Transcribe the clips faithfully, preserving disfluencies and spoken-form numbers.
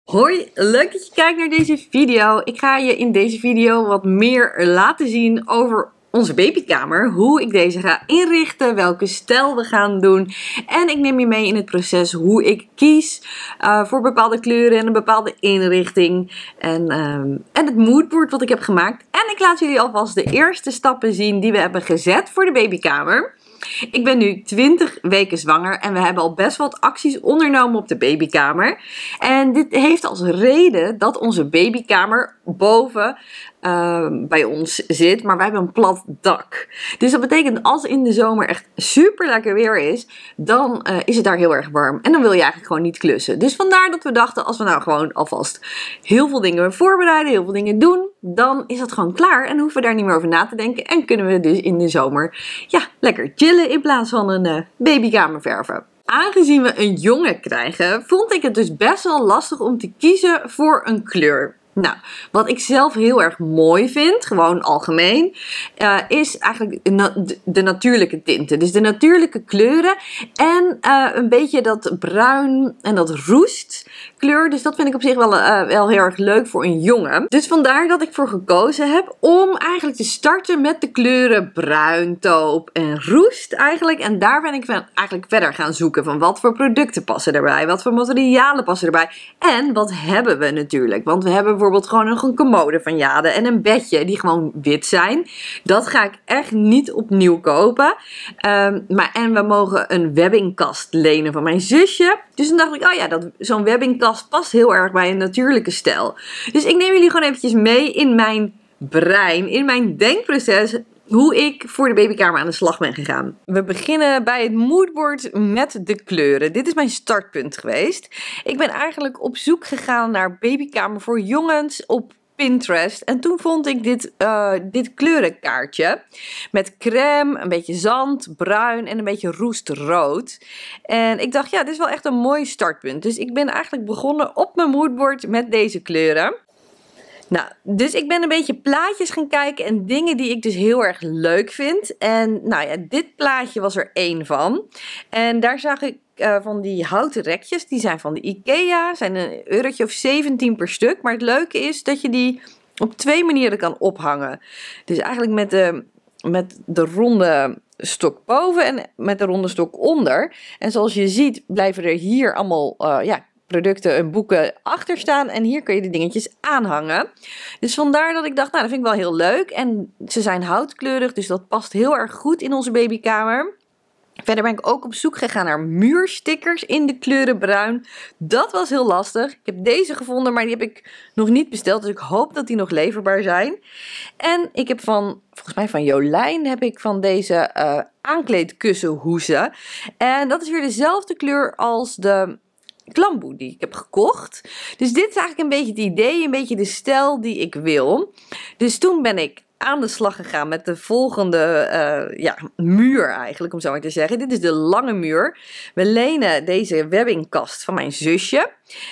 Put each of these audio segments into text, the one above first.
Hoi, leuk dat je kijkt naar deze video. Ik ga je in deze video wat meer laten zien over onze babykamer. Hoe ik deze ga inrichten, welke stijl we gaan doen. En ik neem je mee in het proces hoe ik kies uh, voor bepaalde kleuren en een bepaalde inrichting. En, um, en het moodboard wat ik heb gemaakt. En ik laat jullie alvast de eerste stappen zien die we hebben gezet voor de babykamer. Ik ben nu twintig weken zwanger en we hebben al best wat acties ondernomen op de babykamer. En dit heeft als reden dat onze babykamer boven uh, bij ons zit, maar wij hebben een plat dak. Dus dat betekent als in de zomer echt super lekker weer is, dan uh, is het daar heel erg warm. En dan wil je eigenlijk gewoon niet klussen. Dus vandaar dat we dachten, als we nou gewoon alvast heel veel dingen voorbereiden, heel veel dingen doen, dan is dat gewoon klaar en hoeven we daar niet meer over na te denken. En kunnen we dus in de zomer ja, lekker chillen in plaats van een uh, babykamer verven. Aangezien we een jongen krijgen, vond ik het dus best wel lastig om te kiezen voor een kleur. Nou, wat ik zelf heel erg mooi vind, gewoon algemeen, uh, is eigenlijk na de natuurlijke tinten. Dus de natuurlijke kleuren en uh, een beetje dat bruin en dat roestkleur. Dus dat vind ik op zich wel, uh, wel heel erg leuk voor een jongen. Dus vandaar dat ik voor gekozen heb om eigenlijk te starten met de kleuren bruin, taupe en roest eigenlijk. En daar ben ik van, eigenlijk verder gaan zoeken van wat voor producten passen erbij, wat voor materialen passen erbij en wat hebben we natuurlijk. Want we hebben bijvoorbeeld gewoon nog een commode van Jade en een bedje die gewoon wit zijn. Dat ga ik echt niet opnieuw kopen. Um, maar, en we mogen een webbingkast lenen van mijn zusje. Dus toen dacht ik, oh ja, dat, zo'n webbingkast past heel erg bij een natuurlijke stijl. Dus ik neem jullie gewoon eventjes mee in mijn brein, in mijn denkproces, hoe ik voor de babykamer aan de slag ben gegaan. We beginnen bij het moodboard met de kleuren. Dit is mijn startpunt geweest. Ik ben eigenlijk op zoek gegaan naar babykamer voor jongens op Pinterest. En toen vond ik dit, uh, dit kleurenkaartje. Met crème, een beetje zand, bruin en een beetje roestrood. En ik dacht, ja, dit is wel echt een mooi startpunt. Dus ik ben eigenlijk begonnen op mijn moodboard met deze kleuren. Nou, dus ik ben een beetje plaatjes gaan kijken en dingen die ik dus heel erg leuk vind. En nou ja, dit plaatje was er één van. En daar zag ik uh, van die houten rekjes, die zijn van de IKEA, zijn een eurotje of zeventien per stuk. Maar het leuke is dat je die op twee manieren kan ophangen. Dus eigenlijk met de, met de ronde stok boven en met de ronde stok onder. En zoals je ziet blijven er hier allemaal, uh, ja, producten en boeken achter staan. En hier kun je de dingetjes aanhangen. Dus vandaar dat ik dacht, nou dat vind ik wel heel leuk. En ze zijn houtkleurig, dus dat past heel erg goed in onze babykamer. Verder ben ik ook op zoek gegaan naar muurstickers in de kleuren bruin. Dat was heel lastig. Ik heb deze gevonden, maar die heb ik nog niet besteld. Dus ik hoop dat die nog leverbaar zijn. En ik heb van, volgens mij van Jolijn, heb ik van deze uh, aankleedkussenhoezen. En dat is weer dezelfde kleur als de klamboe die ik heb gekocht. Dus dit is eigenlijk een beetje het idee, een beetje de stijl die ik wil. Dus toen ben ik aan de slag gegaan met de volgende uh, ja, muur eigenlijk, om zo maar te zeggen. Dit is de lange muur. We lenen deze webbingkast van mijn zusje.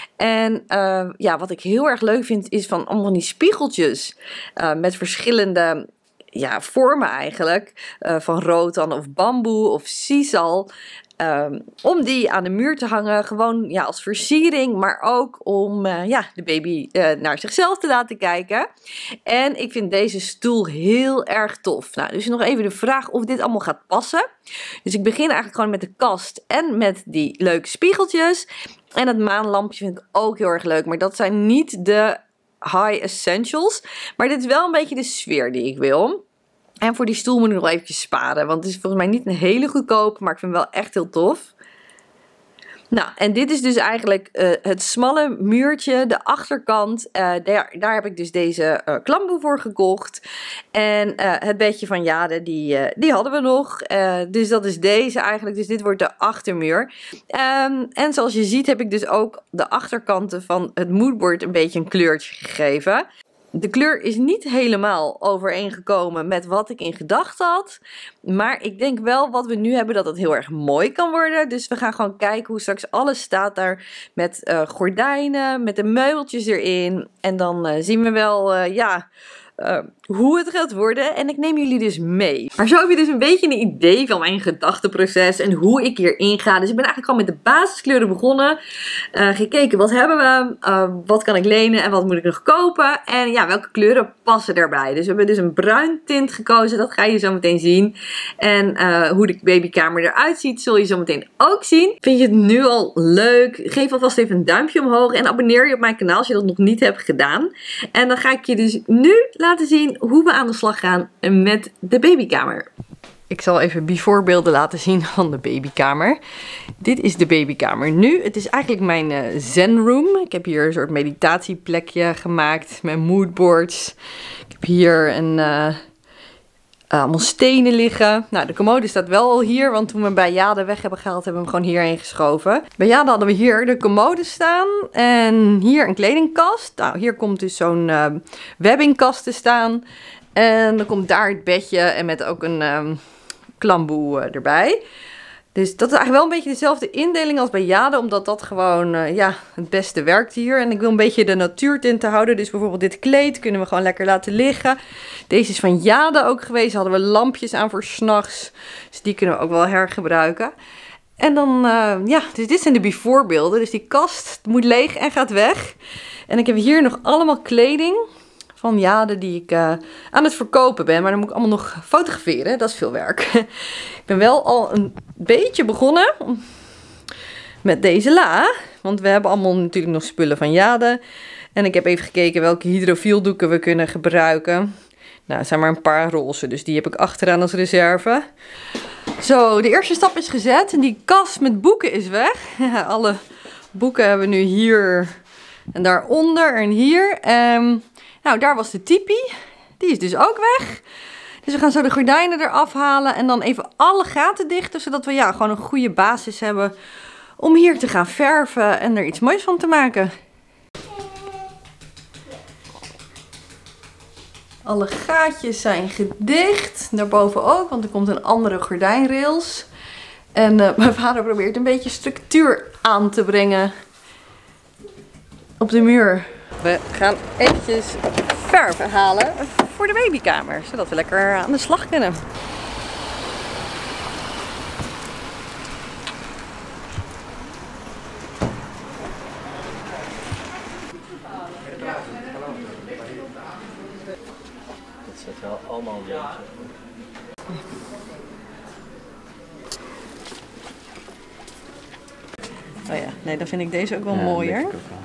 En uh, ja, wat ik heel erg leuk vind is van allemaal die spiegeltjes uh, met verschillende ja, vormen eigenlijk. Uh, van rotan of bamboe of sisal. Um, om die aan de muur te hangen, gewoon ja, als versiering, maar ook om uh, ja, de baby uh, naar zichzelf te laten kijken. En ik vind deze stoel heel erg tof. Nou, dus nog even de vraag of dit allemaal gaat passen. Dus ik begin eigenlijk gewoon met de kast en met die leuke spiegeltjes. En het maanlampje vind ik ook heel erg leuk, maar dat zijn niet de high essentials. Maar dit is wel een beetje de sfeer die ik wil. En voor die stoel moet ik nog eventjes sparen. Want het is volgens mij niet een hele goedkope. Maar ik vind hem wel echt heel tof. Nou, en dit is dus eigenlijk uh, het smalle muurtje. De achterkant. Uh, daar, daar heb ik dus deze uh, klamboe voor gekocht. En uh, het bedje van Jade, die, uh, die hadden we nog. Uh, dus dat is deze eigenlijk. Dus dit wordt de achtermuur. Um, en zoals je ziet heb ik dus ook de achterkanten van het moodboard een beetje een kleurtje gegeven. De kleur is niet helemaal overeengekomen met wat ik in gedachten had. Maar ik denk wel wat we nu hebben dat het heel erg mooi kan worden. Dus we gaan gewoon kijken hoe straks alles staat daar met uh, gordijnen, met de meubeltjes erin. En dan uh, zien we wel uh, ja, uh, hoe het gaat worden en ik neem jullie dus mee. Maar zo heb je dus een beetje een idee van mijn gedachteproces en hoe ik hierin ga. Dus ik ben eigenlijk al met de basiskleuren begonnen. Uh, gekeken wat hebben we, uh, wat kan ik lenen en wat moet ik nog kopen. En ja, welke kleuren passen daarbij. Dus we hebben dus een bruin tint gekozen, dat ga je zo meteen zien. En uh, hoe de babykamer eruit ziet, zul je zo meteen ook zien. Vind je het nu al leuk? Geef alvast even een duimpje omhoog en abonneer je op mijn kanaal als je dat nog niet hebt gedaan. En dan ga ik je dus nu laten zien hoe we aan de slag gaan met de babykamer. Ik zal even before beelden laten zien van de babykamer. Dit is de babykamer nu. Het is eigenlijk mijn uh, zen room. Ik heb hier een soort meditatieplekje gemaakt met moodboards. Ik heb hier een... Uh, Uh, allemaal stenen liggen. Nou, de commode staat wel al hier, want toen we bij Jade weg hebben gehaald, hebben we hem gewoon hierheen geschoven. Bij Jade hadden we hier de commode staan en hier een kledingkast. Nou, hier komt dus zo'n uh, webbingkast te staan. En dan komt daar het bedje en met ook een um, klamboe uh, erbij. Dus dat is eigenlijk wel een beetje dezelfde indeling als bij Jade, omdat dat gewoon uh, ja, het beste werkt hier. En ik wil een beetje de natuurtinten houden, dus bijvoorbeeld dit kleed kunnen we gewoon lekker laten liggen. Deze is van Jade ook geweest, hadden we lampjes aan voor 's nachts, dus die kunnen we ook wel hergebruiken. En dan, uh, ja, dus dit zijn de before beelden, dus die kast moet leeg en gaat weg. En ik heb hier nog allemaal kleding van Jade die ik uh, aan het verkopen ben. Maar dan moet ik allemaal nog fotograferen. Dat is veel werk. Ik ben wel al een beetje begonnen met deze la. Want we hebben allemaal natuurlijk nog spullen van Jade. En ik heb even gekeken welke hydrofieldoeken we kunnen gebruiken. Nou, het zijn maar een paar roze. Dus die heb ik achteraan als reserve. Zo, de eerste stap is gezet. En die kast met boeken is weg. Alle boeken hebben we nu hier en daaronder en hier. Um, Nou, daar was de tipi. Die is dus ook weg. Dus we gaan zo de gordijnen eraf halen en dan even alle gaten dichten, zodat we ja, gewoon een goede basis hebben om hier te gaan verven en er iets moois van te maken. Alle gaatjes zijn gedicht. Daarboven ook, want er komt een andere gordijnrails. En uh, mijn vader probeert een beetje structuur aan te brengen op de muur. We gaan eventjes verven halen voor de babykamer, zodat we lekker aan de slag kunnen. Dat zit wel allemaal een beetje. Oh ja, nee, dan vind ik deze ook wel Ja, mooier. ook wel.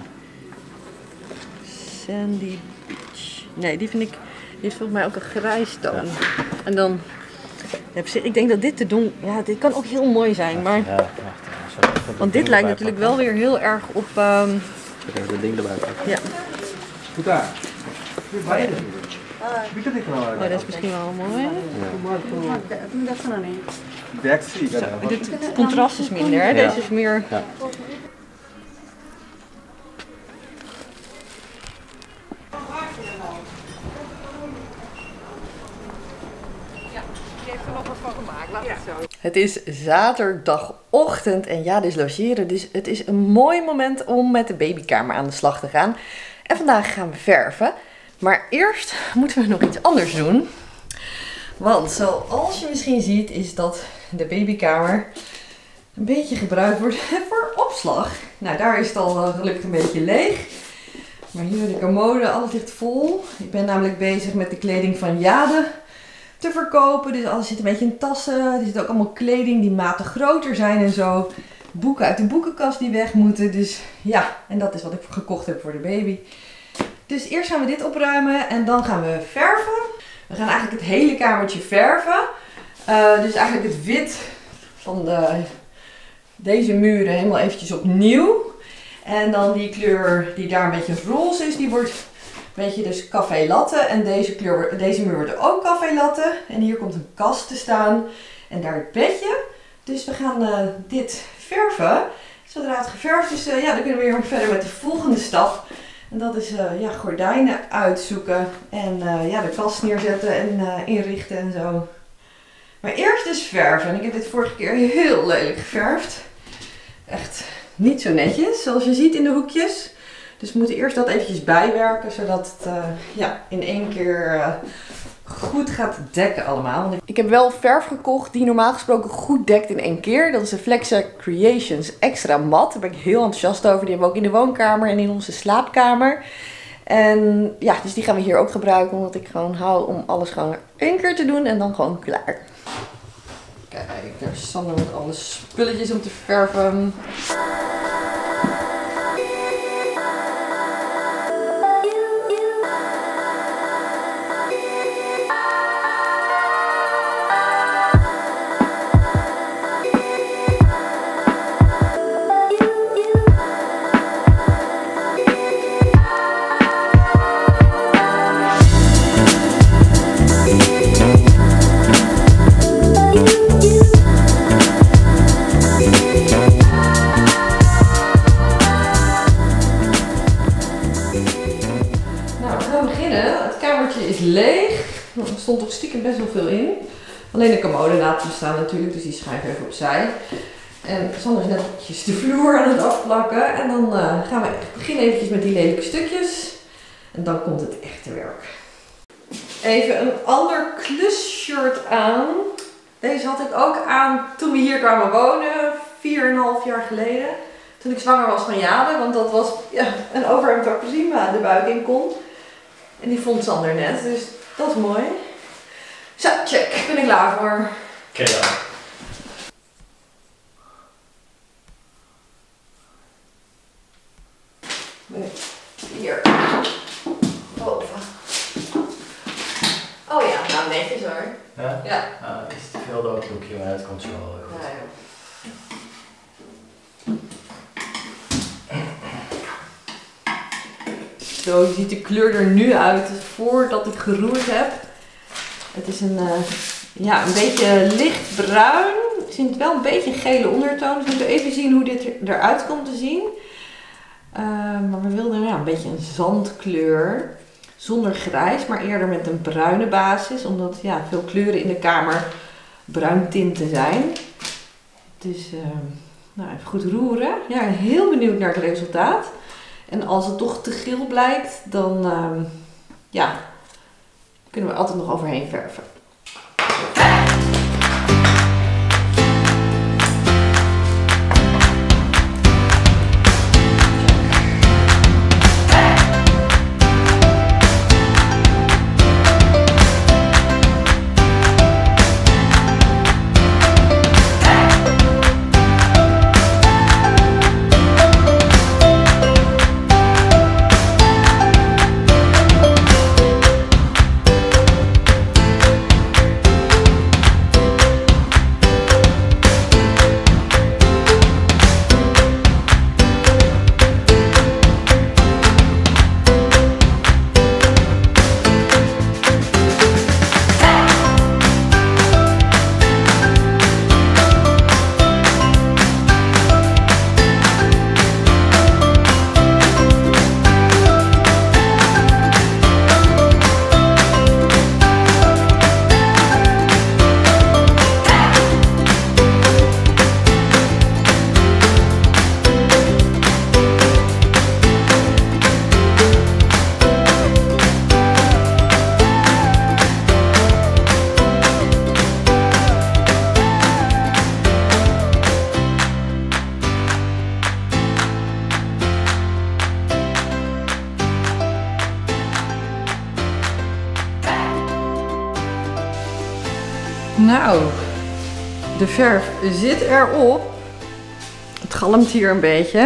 Sandy Beach. Nee, die vind ik, die is volgens mij ook een grijs toon. Ja. En dan, ik denk dat dit te doen, ja, dit kan ook heel mooi zijn, maar, ja, wacht, want dit lijkt natuurlijk wel weer heel erg op, um, ik even de ding erbij pakken. Ja. Goed daar. Oh, dat is misschien wel mooi. Zo, dit, het contrast is minder, hè? Deze is meer... Ja. Het is zaterdagochtend en ja, dus logeren. Dus het is een mooi moment om met de babykamer aan de slag te gaan. En vandaag gaan we verven. Maar eerst moeten we nog iets anders doen. Want zoals je misschien ziet is dat de babykamer een beetje gebruikt wordt voor opslag. Nou, daar is het al gelukkig een beetje leeg. Maar hier de commode, alles ligt vol. Ik ben namelijk bezig met de kleding van Jade te verkopen. Dus alles zit een beetje in tassen. Er zit ook allemaal kleding die maten groter zijn en zo. Boeken uit de boekenkast die weg moeten. Dus ja, en dat is wat ik gekocht heb voor de baby. Dus eerst gaan we dit opruimen en dan gaan we verven. We gaan eigenlijk het hele kamertje verven. Uh, dus eigenlijk het wit van de, deze muren helemaal eventjes opnieuw. En dan die kleur die daar een beetje roze is, die wordt een beetje dus café latte. En deze, kleur, deze muur wordt ook café latte. En hier komt een kast te staan en daar het bedje. Dus we gaan uh, dit verven. Zodra het geverfd is, uh, ja, dan kunnen we weer verder met de volgende stap. En dat is uh, ja, gordijnen uitzoeken en uh, ja, de kast neerzetten en uh, inrichten en zo. Maar eerst dus verven. En ik heb dit vorige keer heel lelijk geverfd. Echt niet zo netjes, zoals je ziet in de hoekjes. Dus we moeten eerst dat eventjes bijwerken, zodat het uh, ja, in één keer uh, goed gaat dekken allemaal. Ik heb wel verf gekocht die normaal gesproken goed dekt in één keer. Dat is de Flexa Creations Extra Mat. Daar ben ik heel enthousiast over. Die hebben we ook in de woonkamer en in onze slaapkamer. En ja, dus die gaan we hier ook gebruiken, omdat ik gewoon hou om alles gewoon één keer te doen en dan gewoon klaar. Kijk, daar is Sander met alle spulletjes om te verven. Is leeg. Er stond toch stiekem best wel veel in. Alleen de commode laten we staan natuurlijk, dus die schuif even opzij. En Sander is net eventjes de vloer aan het afplakken. En dan uh, gaan we beginnen eventjes met die lelijke stukjes. En dan komt het echte werk. Even een ander klusshirt aan. Deze had ik ook aan toen we hier kwamen wonen, vier en een half jaar geleden. Toen ik zwanger was van Jade, want dat was ja, een overhemd waar prima de buik in kon. En die vond Sander net, dus dat is mooi. Zo, check. Ben ik klaar voor. Oké dan. Hier. Boven. Oh ja, nou netjes hoor. Ja? Ja. Uh, is te veel doodlookje, maar het komt zo wel goed. Ja, ja. Zo ziet de kleur er nu uit voordat ik geroerd heb. Het is een, uh, ja, een beetje lichtbruin. Het zit wel een beetje een gele ondertoon. Dus we moeten even zien hoe dit eruit komt te zien. Uh, maar we wilden ja, een beetje een zandkleur. Zonder grijs, maar eerder met een bruine basis. Omdat ja, veel kleuren in de kamer bruin tinten zijn. Dus uh, nou, even goed roeren. Ja, heel benieuwd naar het resultaat. En als het toch te geel blijkt, dan uh, ja, kunnen we altijd nog overheen verven. Nou, de verf zit erop. Het galmt hier een beetje.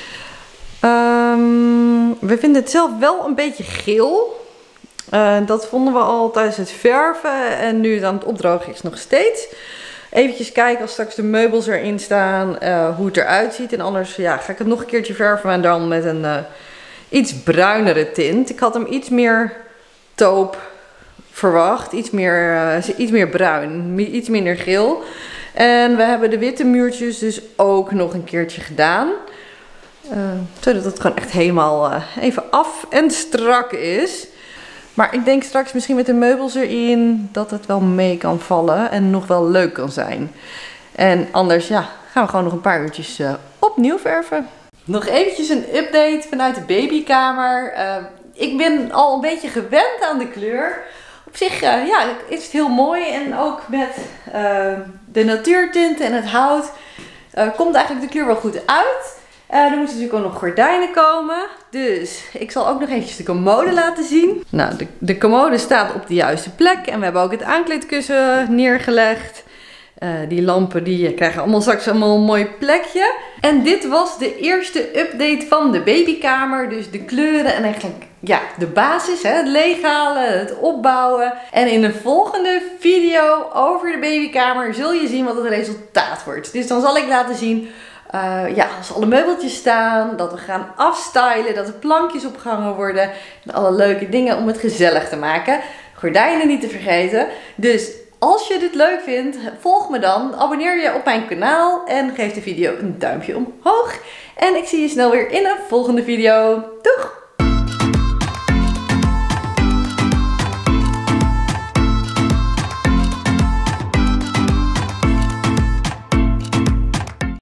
Um, we vinden het zelf wel een beetje geel. Uh, dat vonden we al tijdens het verven. En nu het aan het opdrogen is nog steeds. Eventjes kijken als straks de meubels erin staan. Uh, hoe het eruit ziet. En anders ja, ga ik het nog een keertje verven. En dan met een uh, iets bruinere tint. Ik had hem iets meer taupe verwacht. Iets meer, uh, iets meer bruin. Iets minder geel. En we hebben de witte muurtjes dus ook nog een keertje gedaan. Uh, zodat het gewoon echt helemaal uh, even af en strak is. Maar ik denk straks misschien met de meubels erin dat het wel mee kan vallen en nog wel leuk kan zijn. En anders ja, gaan we gewoon nog een paar uurtjes uh, opnieuw verven. Nog eventjes een update vanuit de babykamer. Uh, ik ben al een beetje gewend aan de kleur. Op zich uh, ja, is het heel mooi en ook met uh, de natuurtinten en het hout uh, komt eigenlijk de kleur wel goed uit. Uh, er moeten natuurlijk ook nog gordijnen komen. Dus ik zal ook nog eventjes de commode laten zien. Nou, de, de commode staat op de juiste plek en we hebben ook het aankleedkussen neergelegd. Uh, die lampen die krijgen allemaal straks allemaal een mooi plekje. En dit was de eerste update van de babykamer. Dus de kleuren en eigenlijk ja, de basis. Hè? Het leeghalen, het opbouwen. En in de volgende video over de babykamer zul je zien wat het resultaat wordt. Dus dan zal ik laten zien uh, ja, als alle meubeltjes staan. Dat we gaan afstylen. Dat er plankjes opgehangen worden. En alle leuke dingen om het gezellig te maken. Gordijnen niet te vergeten. Dus als je dit leuk vindt, volg me dan, abonneer je op mijn kanaal en geef de video een duimpje omhoog. En ik zie je snel weer in een volgende video. Doeg!